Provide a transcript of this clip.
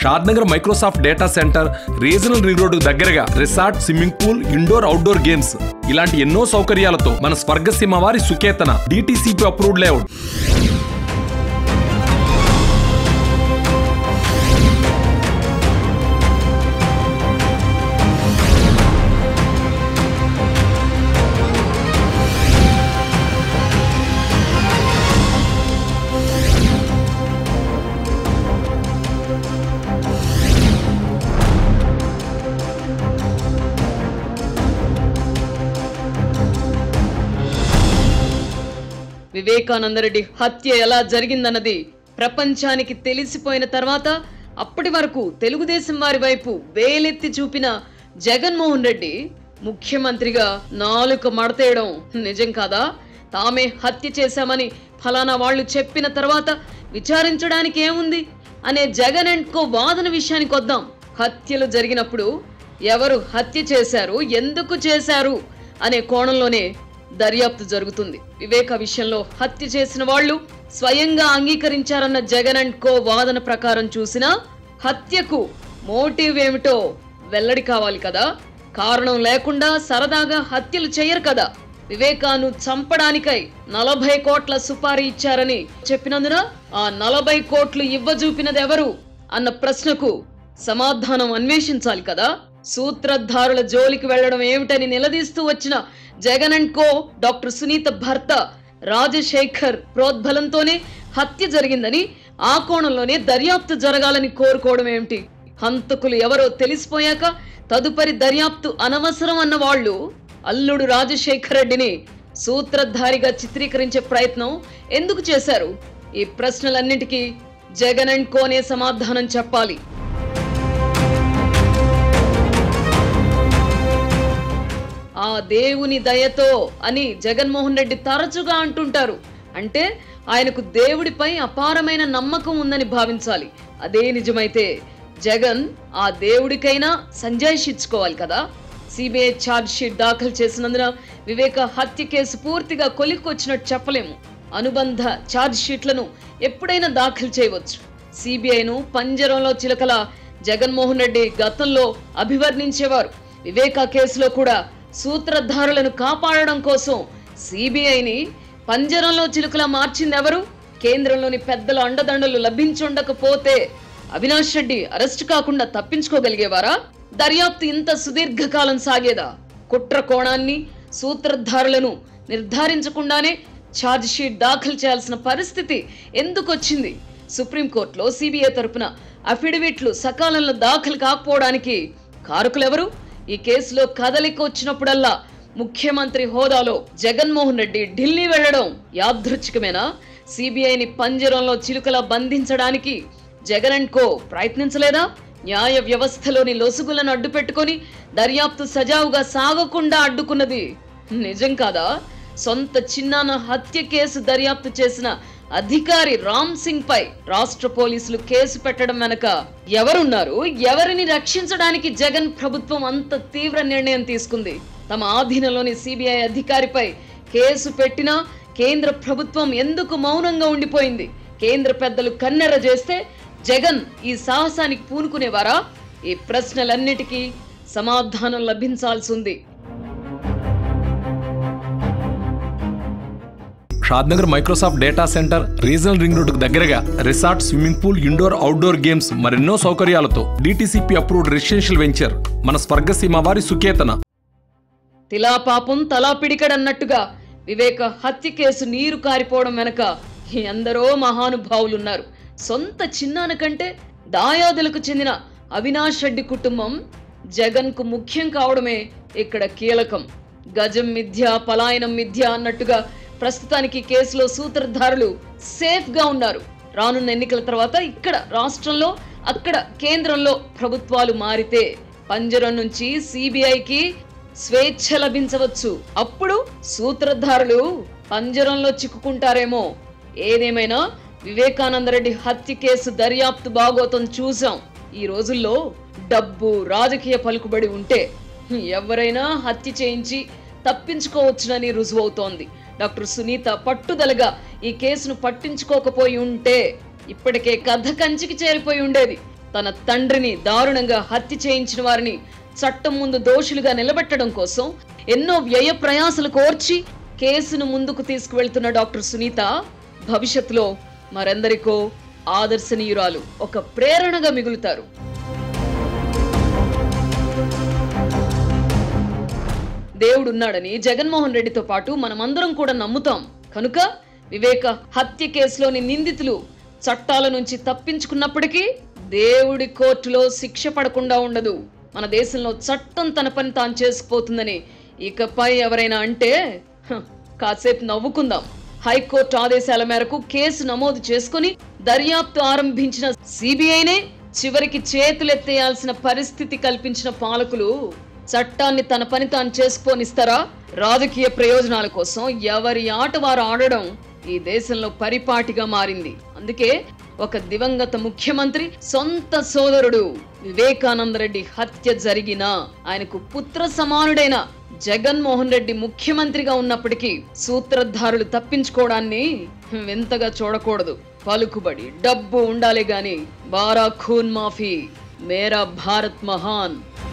Shadnagar Microsoft data center, regional ring road దగ్గరగా resort, swimming pool, indoor outdoor games ఇలాంటి ఎన్నో సౌకర్యాలతో మన స్వర్గసీమ వారి Sukethana DTCP approved layout. Vivekananda Reddy హత్య ఎలా జరిగిందన్నది ప్రపంచానికి తెలిసిపోయిన తర్వాత అప్పటి వరకు తెలుగుదేశం వారి వైపు వేలెత్తి చూపిన జగన్మోహన్ రెడ్డి ముఖ్యమంత్రిగా నాలుక మడతేయడం నిజం కాదా? తామే హత్య చేశామని ఫలానా వాళ్ళు చెప్పిన తర్వాత విచారించడానికి ఏముంది అనే జగన్ అండ్ కో వాదన విషయానికి వద్దాం. హత్యలు జరిగినప్పుడు ఎవరు హత్య చేశారు, ఎందుకు చేశారు అనే కోణంలోనే దర్యాప్తు జరుగుతుంది. వివేక విషయంలో హత్య చేసిన వాళ్ళు స్వయంగా అంగీకరించారన్న జగన్ అండ్ కో వాదన ప్రకారం చూసినా హత్యకు మోటివ్ ఏమిటో వెల్లడి కావాలి కదా. కారణం లేకుండా సరదాగా హత్యలు చేయరు కదా. వివేకాను చంపడానికై 40 కోట్ల సుపారీ ఇచ్చారని చెప్పినందున ఆ 40 కోట్లు ఇవ్వజూపినది ఎవరు అన్న ప్రశ్నకు సమాధానం అన్వేషించాలి కదా. సూత్రధారుల జోలికి వెళ్లడం ఏమిటని నిలదీస్తూ వచ్చిన Jagan and co doctor Sunitha భర్త రాజశేఖర్ ప్రోద్బలంతోనే హత్య జరిగిందని, ఆ కోణంలోనే దర్యాప్తు జరగాలని కోరుకోవడం ఏమిటి? హంతకులు ఎవరో తెలిసిపోయాక తదుపరి దర్యాప్తు అనవసరం అన్న వాళ్ళు అల్లుడు రాజశేఖర్ రెడ్డిని సూత్రధారిగా చిత్రీకరించే ప్రయత్నం ఎందుకు చేశారు? ఈ ప్రశ్నలన్నింటికీ జగన్ అండ్ కోనే సమాధానం చెప్పాలి. ఆ దేవుని దయతో అని జగన్మోహన్ రెడ్డి తరచుగా అంటుంటారు. అంటే ఆయనకు దేవుడిపై అపారమైన నమ్మకం ఉందని భావించాలి. అదే నిజమైతే జగన్ ఆ దేవుడికైనా సంజాయిషించుకోవాలి కదా. సిబిఐ ఛార్జ్ షీట్ దాఖలు చేసినందున వివేక హత్య కేసు పూర్తిగా కొలిక్కొచ్చినట్టు చెప్పలేము. అనుబంధ ఛార్జ్ షీట్లను ఎప్పుడైనా దాఖలు చేయవచ్చు. సిబిఐను పంజరంలో చిలకల జగన్మోహన్ రెడ్డి గతంలో అభివర్ణించేవారు. వివేక కేసులో కూడా సూత్రధారులను కాపాడడం కోసం సిబిఐని పంజరంలో చిలుకలా మార్చింది ఎవరు? కేంద్రంలోని పెద్దల అండదండలు లభించుండకపోతే అవినాష్ రెడ్డి అరెస్ట్ కాకుండా తప్పించుకోగలిగేవారా? దర్యాప్తు ఇంత సుదీర్ఘకాలం సాగేదా? కుట్ర కోణాన్ని, సూత్రధారులను నిర్ధారించకుండానే ఛార్జ్ షీట్ దాఖలు చేయాల్సిన పరిస్థితి ఎందుకు వచ్చింది? సుప్రీంకోర్టులో సిబిఐ తరపున అఫిడవిట్లు సకాలంలో దాఖలు కాకపోవడానికి కారకులెవరు? ఈ కేసులో కదలిక వచ్చినప్పుడల్లా ముఖ్యమంత్రి హోదాలో జగన్మోహన్ రెడ్డి ఢిల్లీ వెళ్లడం యాదృచ్ఛికమేనా? సిబిఐని పంజరంలో చిలుకలా బంధించడానికి జగన్ అండ్ కో ప్రయత్నించలేదా? న్యాయ వ్యవస్థలోని లొసుగులను అడ్డుపెట్టుకొని దర్యాప్తు సజావుగా సాగకుండా అడ్డుకున్నది నిజం కాదా? సొంత చిన్నాన హత్య కేసు దర్యాప్తు చేసిన అధికారి రామ్ సింగ్ పై రాష్ట్ర పోలీసులు కేసు పెట్టడం వెనక ఎవరున్నారు? ఎవరిని రక్షించడానికి జగన్ ప్రభుత్వం అంత తీవ్ర నిర్ణయం తీసుకుంది? తమ ఆధీనంలోని సిబిఐ అధికారిపై కేసు పెట్టినా కేంద్ర ప్రభుత్వం ఎందుకు మౌనంగా ఉండిపోయింది? కేంద్ర పెద్దలు కన్నెర చేస్తే జగన్ ఈ సాహసానికి పూనుకునేవారా? ఈ ప్రశ్నలన్నిటికీ సమాధానం లభించాల్సి ఉంది. Shadnagar Microsoft data center, regional ring రోడ్డుకు దగ్గరగా resort, swimming pool, indoor outdoor games మరెన్నో సౌకర్యాలతో DTCP అప్రూవ్డ్ రెసిడెన్షియల్ వెంచర్ మన స్వర్గసీమ వారి సుకేతన. తిలా పాపం తలా పిడికడన్నట్టుగా వివేక హత్య కేసు నీరు కారిపోవడం వెనక ఎందరో మహానుభావులున్నారు. సొంత చిన్నాన కంటే దాయాదులకు చెందిన అవినాష్ రెడ్డి కుటుంబం జగన్ కు ముఖ్యం కావడమే ఇక్కడ కీలకం. గజం మిథ్య, పలాయనం మిథ్య అన్నట్టుగా ప్రస్తుతానికి కేసులో సూత్రధారులు సేఫ్ గా ఉన్నారు. రానున్న ఎన్నికల తర్వాత ఇక్కడ రాష్ట్రంలో, అక్కడ కేంద్రంలో ప్రభుత్వాలు మారితే పంజరం నుంచి సిబిఐకి స్వేచ్ఛ లభించవచ్చు. అప్పుడు సూత్రధారులు పంజరంలో చిక్కుకుంటారేమో. ఏదేమైనా వివేకానంద రెడ్డి హత్య కేసు దర్యాప్తు బాగోతం చూసాం. ఈ రోజుల్లో డబ్బు, రాజకీయ పలుకుబడి ఉంటే ఎవరైనా హత్య చేయించి తప్పించుకోవచ్చునని రుజువవుతోంది. డాక్టర్ సునీత పట్టుదలగా ఈ కేసును పట్టించుకోకపోయి ఉంటే ఇప్పటికే కథ కంచికి చేరిపోయి ఉండేది. తన తండ్రిని దారుణంగా హత్య చేయించిన వారిని చట్టం ముందు దోషులుగా నిలబెట్టడం కోసం ఎన్నో వ్యయ ప్రయాసలు కోర్చి కేసును ముందుకు తీసుకువెళ్తున్న డాక్టర్ సునీత భవిష్యత్తులో మరెందరికో ఆదర్శనీయురాలు, ఒక ప్రేరణగా మిగులుతారు. దేవుడున్నాడని జగన్మోహన్ రెడ్డితో పాటు మనమందరం కూడా నమ్ముతాం. కనుక వివేక హత్య కేసులోని నిందితులు చట్టాల నుంచి తప్పించుకున్నప్పటికీ దేవుడి కోర్టులో శిక్ష పడకుండా ఉండదు. మన దేశంలో చట్టం తన పని తాను చేసుకుపోతుందని ఇకపై ఎవరైనా అంటే కాసేపు నవ్వుకుందాం. హైకోర్టు ఆదేశాల మేరకు కేసు నమోదు చేసుకుని దర్యాప్తు ఆరంభించిన సిబిఐనే చివరికి చేతులెత్తేయాల్సిన పరిస్థితి కల్పించిన పాలకులు చట్టాన్ని తన పని తాను చేసుకుపోనిస్తారా? రాజకీయ ప్రయోజనాల కోసం ఎవరి ఆట వారు ఆడడం ఈ దేశంలో పరిపాటిగా మారింది. అందుకే ఒక దివంగత ముఖ్యమంత్రి సొంత సోదరుడు వివేకానంద రెడ్డి హత్య జరిగినా ఆయనకు పుత్ర సమానుడైన జగన్మోహన్ రెడ్డి ముఖ్యమంత్రిగా ఉన్నప్పటికీ సూత్రధారులు తప్పించుకోవడాన్ని వింతగా చూడకూడదు. పలుకుబడి, డబ్బు ఉండాలి గాని బారా ఖూన్ మాఫీ, మేరా భారత్ మహాన్.